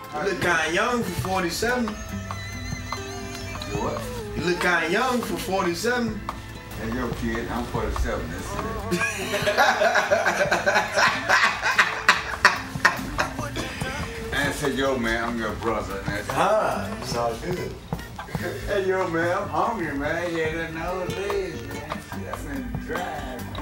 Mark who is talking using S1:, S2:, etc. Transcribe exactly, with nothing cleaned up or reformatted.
S1: You look kinda young for forty-seven.
S2: What?
S1: You look kinda young for forty-seven.
S2: Hey, yo, kid, I'm forty-seven, that's it. And I said, yo, man, I'm your brother. And that's
S1: Ah, it's all good.
S2: Hey, yo, man, I'm hungry, man. Yeah, that nose legs, man. Shit, I've been dry, man.